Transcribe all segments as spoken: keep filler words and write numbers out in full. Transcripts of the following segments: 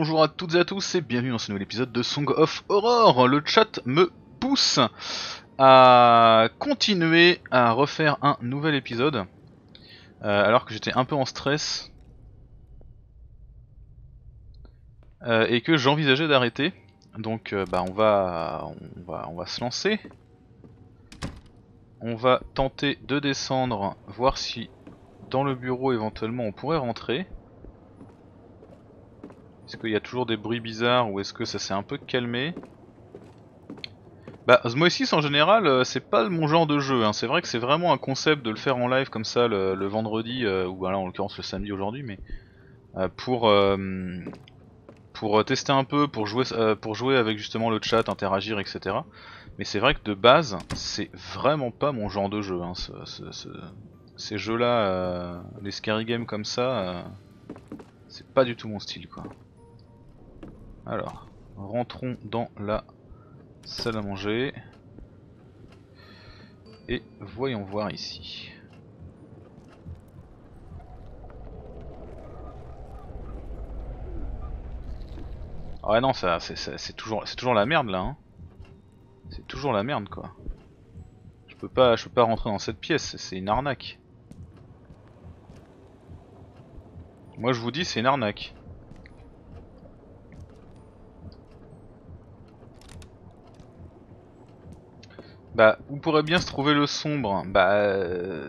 bonjour à toutes et à tous et bienvenue dans ce nouvel épisode de Song of Horror. Le chat me pousse à continuer à refaire un nouvel épisode euh, alors que j'étais un peu en stress euh, et que j'envisageais d'arrêter. Donc euh, bah on va, on va on va se lancer. On va tenter de descendre, voir si dans le bureau éventuellement on pourrait rentrer. Est-ce qu'il y a toujours des bruits bizarres ou est-ce que ça s'est un peu calmé? Bah Osmosis en général euh, c'est pas mon genre de jeu, hein. C'est vrai que c'est vraiment un concept de le faire en live comme ça le, le vendredi, euh, ou voilà, en l'occurrence le samedi aujourd'hui, mais euh, pour, euh, pour tester un peu, pour jouer, euh, pour jouer avec justement le chat, interagir, et cetera. Mais c'est vrai que de base c'est vraiment pas mon genre de jeu, hein, ce, ce, ce, ces jeux là, euh, les scary games comme ça, euh, c'est pas du tout mon style quoi. Alors, rentrons dans la salle à manger. Et voyons voir ici. Ah ouais non, ça c'est toujours c'est toujours la merde là, hein. C'est toujours la merde quoi. Je peux pas je peux pas rentrer dans cette pièce, c'est une arnaque. Moi je vous dis c'est une arnaque. Bah où pourrait bien se trouver le sombre? Bah euh...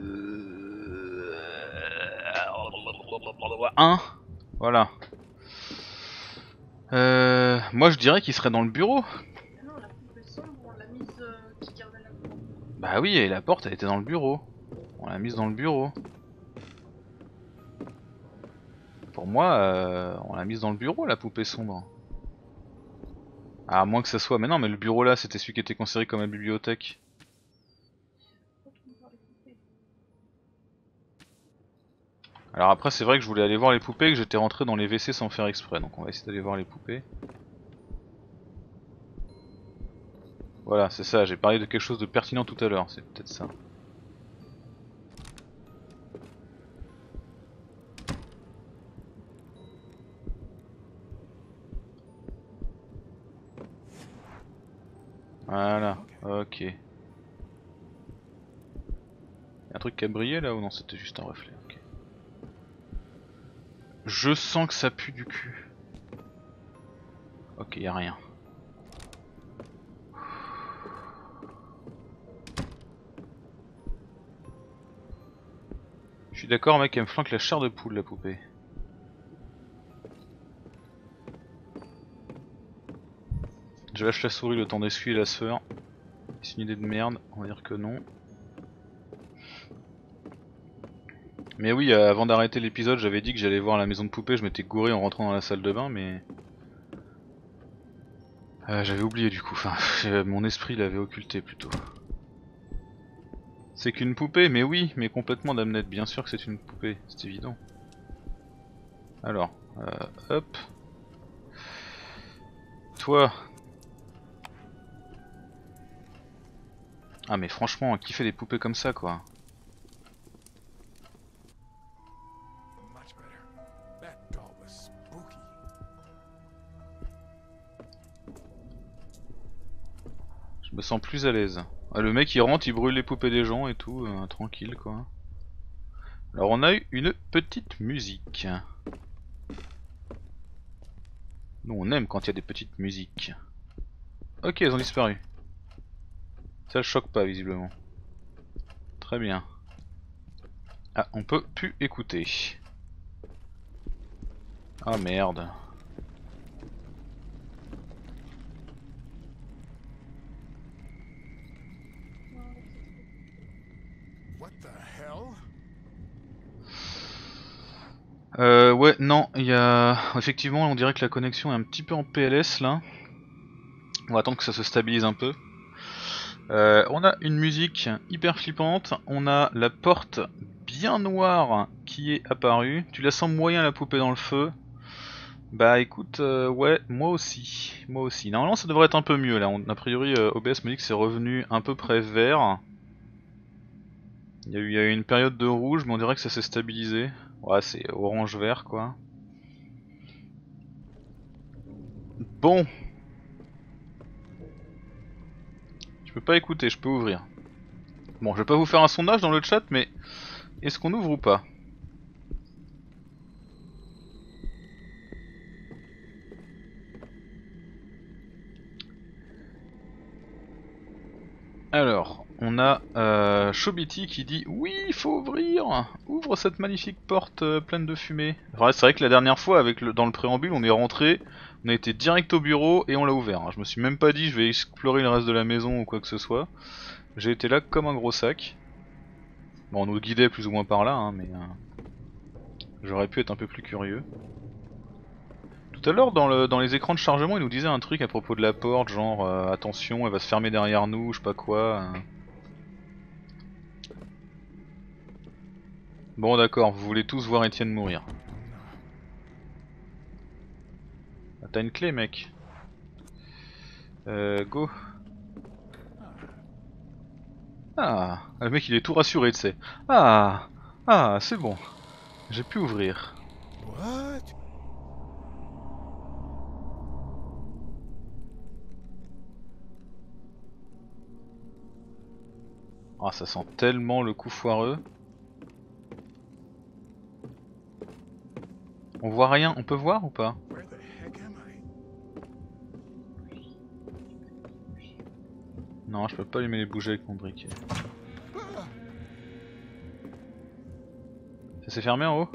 un. Voilà. Euh... Moi je dirais qu'il serait dans le bureau. Non, la poupée sombre, on l'a mise euh, qui gardait la porte. Bah oui, et la porte elle était dans le bureau. On l'a mise dans le bureau. Pour moi, euh, on l'a mise dans le bureau la poupée sombre. À moins que ça soit... Mais non, mais le bureau là, c'était celui qui était considéré comme la bibliothèque. Alors après, c'est vrai que je voulais aller voir les poupées et que j'étais rentré dans les W C sans faire exprès. Donc on va essayer d'aller voir les poupées. Voilà, c'est ça, j'ai parlé de quelque chose de pertinent tout à l'heure, c'est peut-être ça. Voilà, ok. Y'a un truc qui a brillé là ou non, c'était juste un reflet, ok. Je sens que ça pue du cul. Ok, y'a rien. Je suis d'accord mec, elle me flanque la chair de poule la poupée. Je lâche la souris le temps d'essuyer la sueur. C'est une idée de merde, on va dire que non. Mais oui, euh, avant d'arrêter l'épisode, j'avais dit que j'allais voir la maison de poupée, je m'étais gouré en rentrant dans la salle de bain, mais... Euh, j'avais oublié du coup, enfin, mon esprit l'avait occulté plutôt. C'est qu'une poupée, mais oui, mais complètement Damned, bien sûr que c'est une poupée, c'est évident. Alors, euh, hop. Toi. Ah mais franchement, qui fait des poupées comme ça quoi? Je me sens plus à l'aise. Ah, le mec il rentre, il brûle les poupées des gens et tout, euh, tranquille quoi. Alors on a eu une petite musique. Nous on aime quand il y a des petites musiques. Ok, elles ont disparu. Ça le choque pas visiblement. Très bien. Ah, on peut plus écouter. Ah merde. Euh, ouais, non, il y a... Effectivement, on dirait que la connexion est un petit peu en P L S là. On va attendre que ça se stabilise un peu. Euh, on a une musique hyper flippante, on a la porte bien noire qui est apparue. Tu la sens moyen la poupée dans le feu. Bah écoute, euh, ouais, moi aussi, moi aussi. Normalement ça devrait être un peu mieux là, on, a priori euh, O B S me dit que c'est revenu un peu près vert. Il y, a eu, il y a eu une période de rouge mais on dirait que ça s'est stabilisé. Ouais, c'est orange-vert quoi. Bon. Je peux pas écouter, je peux ouvrir. Bon, je vais pas vous faire un sondage dans le chat, mais est-ce qu'on ouvre ou pas? Alors, on a euh, Chobiti qui dit oui, il faut ouvrir. Ouvre cette magnifique porte euh, pleine de fumée. Enfin, c'est vrai que la dernière fois, avec le, dans le préambule, on est rentré, on a été direct au bureau et on l'a ouvert. Je me suis même pas dit je vais explorer le reste de la maison ou quoi que ce soit. J'ai été là comme un gros sac. Bon, on nous guidait plus ou moins par là, hein, mais euh, j'aurais pu être un peu plus curieux. Tout à l'heure, dans, le, dans les écrans de chargement, il nous disait un truc à propos de la porte, genre euh, attention, elle va se fermer derrière nous, je sais pas quoi. Euh. Bon, d'accord, vous voulez tous voir Étienne mourir. Ah, t'as une clé, mec. Euh, go. Ah, le mec il est tout rassuré, tu sais. Ah, ah, c'est bon. J'ai pu ouvrir. What? Ah, ça sent tellement le coup foireux. On voit rien, on peut voir ou pas? Where the heck am I? Non, je peux pas allumer les bougies avec mon briquet. Ça s'est fermé en haut?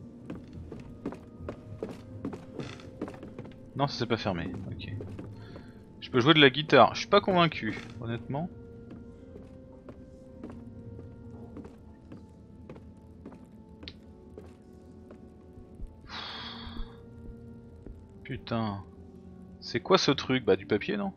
Non, ça s'est pas fermé, ok. Je peux jouer de la guitare, je suis pas convaincu, honnêtement. Putain. C'est quoi ce truc? Bah du papier, non?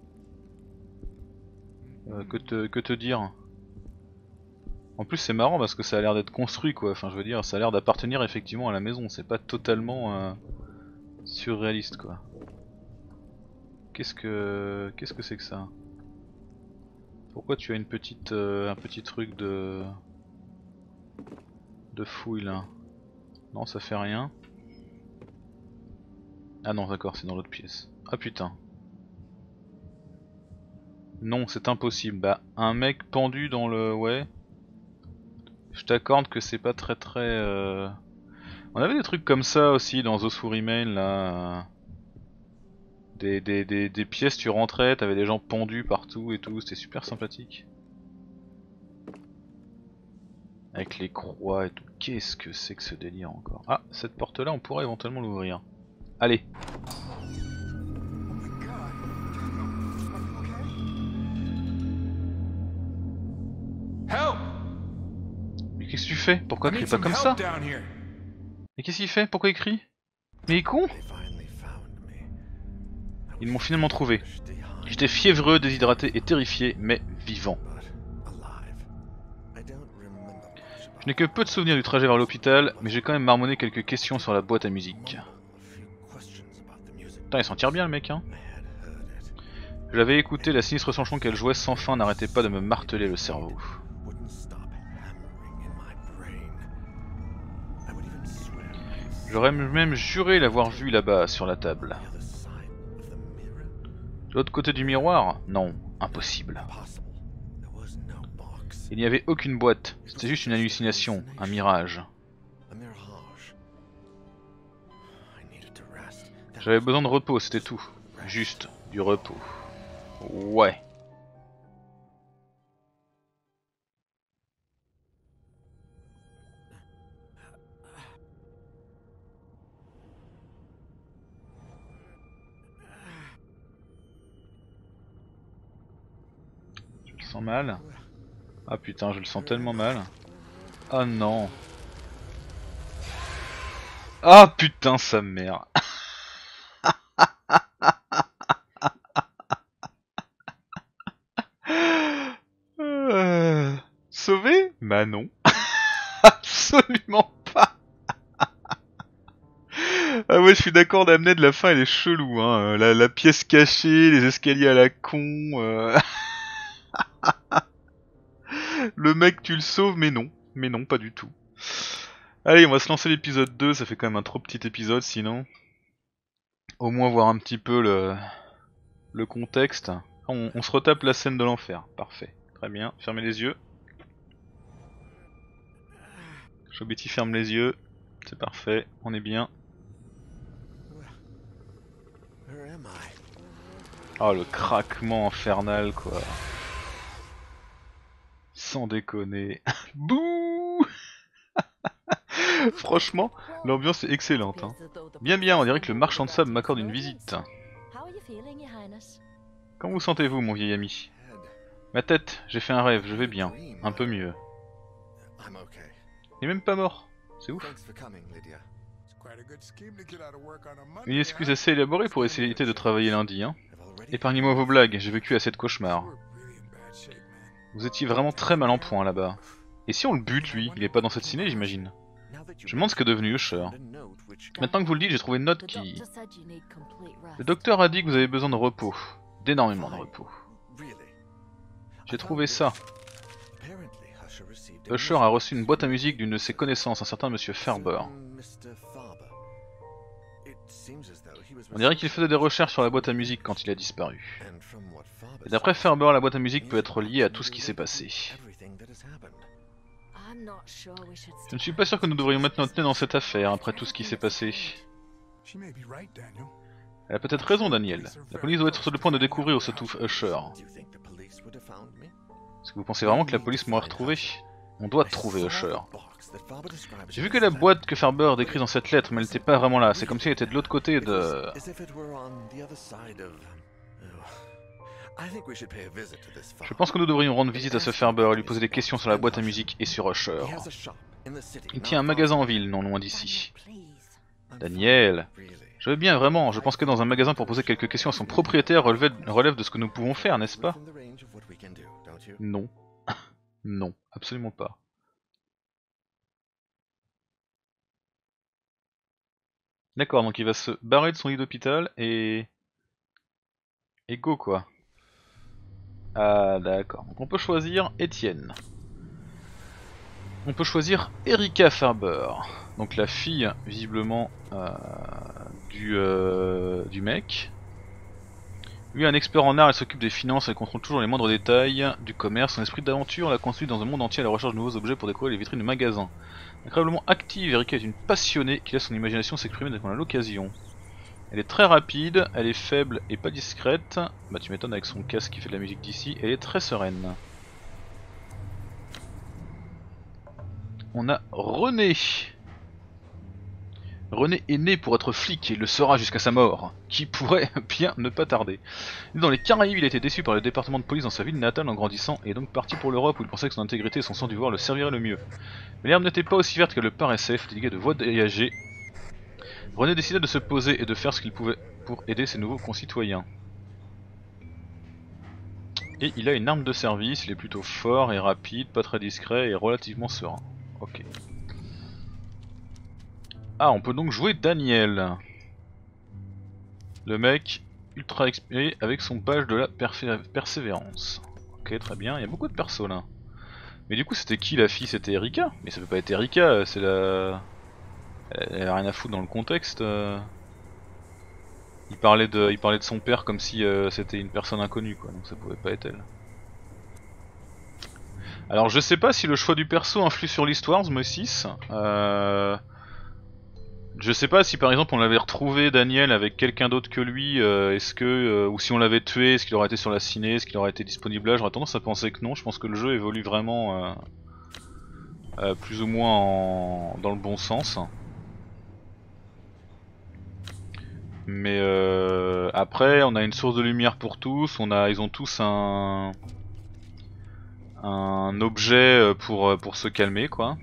euh, que, te, que te dire? En plus c'est marrant parce que ça a l'air d'être construit quoi, enfin je veux dire ça a l'air d'appartenir effectivement à la maison, c'est pas totalement euh, surréaliste quoi. Qu'est-ce que qu'est-ce que c'est que ça? Pourquoi tu as une petite euh, un petit truc de de fouille là? Non ça fait rien. Ah non d'accord c'est dans l'autre pièce. Ah putain. Non c'est impossible, bah un mec pendu dans le... ouais. Je t'accorde que c'est pas très très... Euh... On avait des trucs comme ça aussi dans Those Who Remain là. Des, des, des, des pièces, tu rentrais, t'avais des gens pendus partout et tout, c'était super sympathique. Avec les croix et tout. Qu'est-ce que c'est que ce délire encore? Ah, cette porte là on pourrait éventuellement l'ouvrir. Allez. Help! Mais qu'est-ce que tu fais? Pourquoi I crie need pas some comme ça? help down here. Mais qu'est-ce qu'il fait? Pourquoi il crie? Mais il est con? Ils m'ont finalement trouvé. J'étais fiévreux, déshydraté et terrifié, mais vivant. Je n'ai que peu de souvenirs du trajet vers l'hôpital, mais j'ai quand même marmonné quelques questions sur la boîte à musique. Putain, il s'en tire bien le mec, hein. Je l'avais écouté, la sinistre chanson qu'elle jouait sans fin n'arrêtait pas de me marteler le cerveau. J'aurais même juré l'avoir vue là-bas, sur la table. De l'autre côté du miroir? Non, impossible. Il n'y avait aucune boîte, c'était juste une hallucination, un mirage. J'avais besoin de repos, c'était tout. Juste du repos. Ouais. Je le sens mal. Ah putain, je le sens tellement mal. Ah non. Ah putain, sa mère. euh... Sauvé? Bah non. Absolument pas. Ah ouais, je suis d'accord, d'amener de la fin, elle est chelou, hein. La, la pièce cachée, les escaliers à la con. Euh... le mec, tu le sauves, mais non. Mais non, pas du tout. Allez, on va se lancer l'épisode deux, ça fait quand même un trop petit épisode sinon. Au moins voir un petit peu le, le contexte. On, on se retape la scène de l'enfer. Parfait. Très bien. Fermez les yeux. Chobiti ferme les yeux. C'est parfait. On est bien. Oh le craquement infernal quoi. Sans déconner. Bouh. Franchement, l'ambiance est excellente. Hein. Bien bien, on dirait que le marchand de sable m'accorde une visite. Comment vous sentez-vous mon vieil ami? Ma tête, j'ai fait un rêve, je vais bien. Un peu mieux. Il est même pas mort. C'est ouf. Une excuse assez élaborée pour essayer d'éviter de travailler lundi, hein. Épargnez-moi vos blagues, j'ai vécu assez de cauchemars. Vous étiez vraiment très mal en point là-bas. Et si on le bute lui? Il est pas dans cette ciné j'imagine. Je me demande ce qu'est devenu Usher. Maintenant que vous le dites, j'ai trouvé une note qui... Le docteur a dit que vous avez besoin de repos. D'énormément de repos. J'ai trouvé ça. Usher a reçu une boîte à musique d'une de ses connaissances, un certain monsieur Farber. On dirait qu'il faisait des recherches sur la boîte à musique quand il a disparu. Et d'après Farber, la boîte à musique peut être liée à tout ce qui s'est passé. Je ne suis pas sûr que nous devrions mettre notre nez dans cette affaire après tout ce qui s'est passé. Elle a peut-être raison, Daniel. La police doit être sur le point de découvrir où se trouve Usher. Est-ce que vous pensez vraiment que la police m'aurait retrouvé? On doit trouver Usher. J'ai vu que la boîte que Farber décrit dans cette lettre, mais elle n'était pas vraiment là. C'est comme si elle était de l'autre côté de... Je pense que nous devrions rendre visite à ce Farber et lui poser des questions sur la boîte à musique et sur Usher. Il tient un magasin en ville, non loin d'ici. Daniel, je veux bien vraiment, je pense que dans un magasin pour poser quelques questions à son propriétaire relève, relève de ce que nous pouvons faire, n'est-ce pas? Non. Non, absolument pas. D'accord, donc il va se barrer de son lit d'hôpital et... Et go quoi. Ah d'accord, donc on peut choisir Étienne. On peut choisir Erika Farber, donc la fille visiblement euh, du, euh, du mec. Lui, un expert en art, elle s'occupe des finances, elle contrôle toujours les moindres détails du commerce. Son esprit d'aventure l'a construit dans un monde entier à la recherche de nouveaux objets pour décorer les vitrines de magasins. Incroyablement active, Erika est une passionnée qui laisse son imagination s'exprimer dès qu'on a l'occasion. Elle est très rapide, elle est faible et pas discrète. Bah tu m'étonnes avec son casque qui fait de la musique d'ici. Elle est très sereine. On a René. René est né pour être flic et il le sera jusqu'à sa mort, qui pourrait bien ne pas tarder. Dans les Caraïbes, il a été déçu par le département de police dans sa ville natale en grandissant et est donc parti pour l'Europe où il pensait que son intégrité et son sens du devoir le serviraient le mieux. Mais l'herbe n'était pas aussi verte qu'elle le paraissait, fatigué de voyager. René décida de se poser et de faire ce qu'il pouvait pour aider ses nouveaux concitoyens. Et il a une arme de service, il est plutôt fort et rapide, pas très discret et relativement serein. Ok. Ah, on peut donc jouer Daniel. Le mec ultra expérimenté avec son badge de la persévérance. Ok, très bien, il y a beaucoup de persos là. Mais du coup, c'était qui la fille? C'était Erika? Mais ça peut pas être Erika, c'est la... Elle a rien à foutre dans le contexte. Il parlait de, il parlait de son père comme si euh, c'était une personne inconnue quoi, donc ça pouvait pas être elle. Alors je sais pas si le choix du perso influe sur l'histoire, Zmo six. Euh... Je sais pas si par exemple on l'avait retrouvé Daniel avec quelqu'un d'autre que lui, euh, est-ce que euh, ou si on l'avait tué, est-ce qu'il aurait été sur la ciné, est-ce qu'il aurait été disponible là? J'aurais tendance à penser que non. Je pense que le jeu évolue vraiment euh, euh, plus ou moins en... dans le bon sens. Mais euh, après on a une source de lumière pour tous, on a, ils ont tous un, un objet pour, pour se calmer quoi.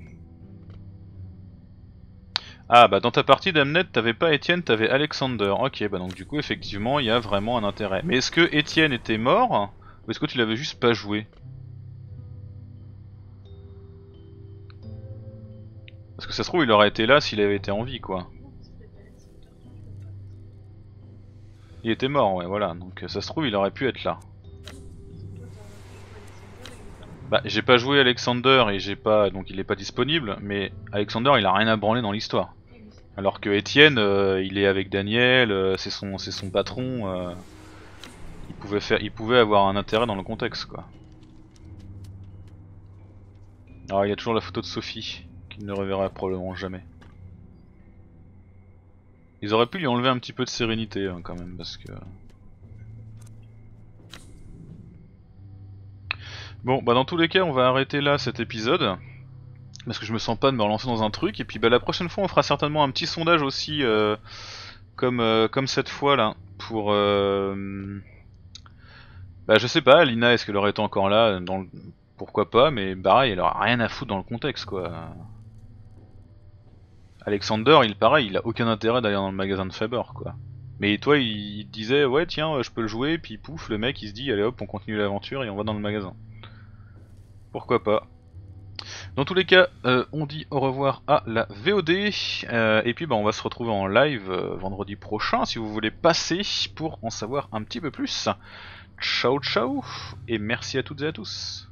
Ah bah dans ta partie d'Amnet t'avais pas Étienne, t'avais Alexander. Ok bah donc du coup effectivement il y a vraiment un intérêt. Mais est-ce que Étienne était mort ou est-ce que tu l'avais juste pas joué? Parce que ça se trouve il aurait été là s'il avait été en vie quoi. Il était mort, ouais, voilà, donc ça se trouve il aurait pu être là. Bah j'ai pas joué Alexander et j'ai pas, donc il est pas disponible, mais Alexander il a rien à branler dans l'histoire. Alors que Étienne, euh, il est avec Daniel, euh, c'est son, c'est son patron. Euh, il pouvait faire, il pouvait avoir un intérêt dans le contexte, quoi. Alors il y a toujours la photo de Sophie, qu'il ne reverra probablement jamais. Ils auraient pu lui enlever un petit peu de sérénité hein, quand même, parce que... Bon, bah dans tous les cas, on va arrêter là cet épisode. Parce que je me sens pas de me relancer dans un truc. Et puis bah la prochaine fois, on fera certainement un petit sondage aussi, euh, comme, euh, comme cette fois là, pour... Euh... Bah je sais pas, Lina, est-ce qu'elle aurait été encore là dans le... Pourquoi pas, mais pareil, elle aura rien à foutre dans le contexte quoi. Alexander, il pareil, il a aucun intérêt d'aller dans le magasin de Faber quoi. Mais toi, il, il te disait ouais tiens, je peux le jouer, puis pouf, le mec il se dit allez hop, on continue l'aventure et on va dans le magasin. Pourquoi pas. Dans tous les cas, euh, on dit au revoir à la V O D, euh, et puis bah, on va se retrouver en live euh, vendredi prochain si vous voulez passer pour en savoir un petit peu plus. Ciao ciao, et merci à toutes et à tous.